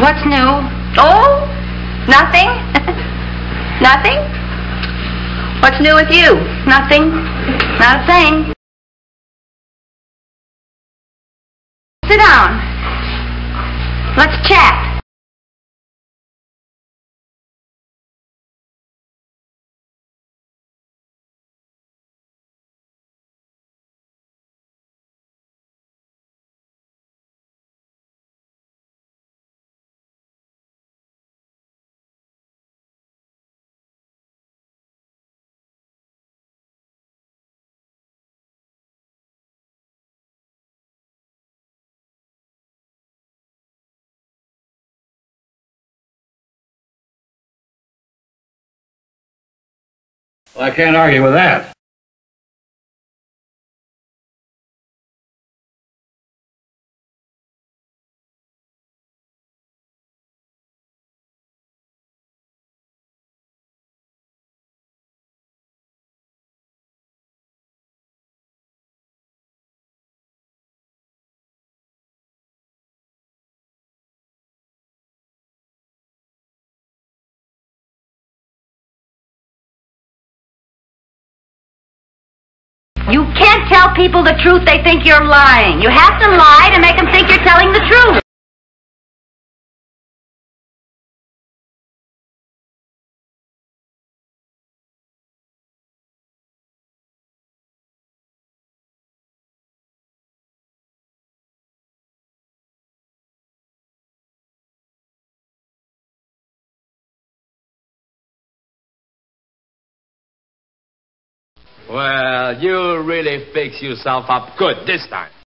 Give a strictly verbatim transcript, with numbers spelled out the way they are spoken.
What's new? Oh, nothing? Nothing? What's new with you? Nothing? Not a thing. Sit down. Let's chat. Well, I can't argue with that. You can't tell people the truth. They think you're lying. You have to lie to make them think you're telling the truth. Well, you really fix yourself up good this time.